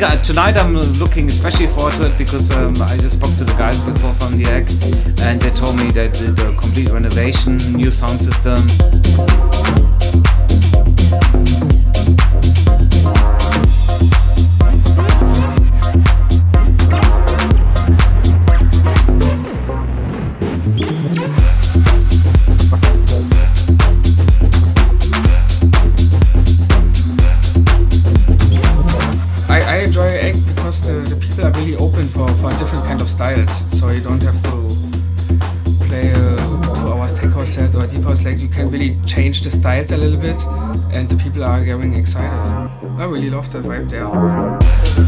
tonight I'm looking especially forward to it because I just spoke to the guys before from the act and they told me that they did a complete renovation, new sound system. I enjoy act because the people are really open for different kind of styles, so you don't have to play a 2 hours tech house set or deep house. Like you can really change the styles a little bit, and the people are getting excited. I really love the vibe there.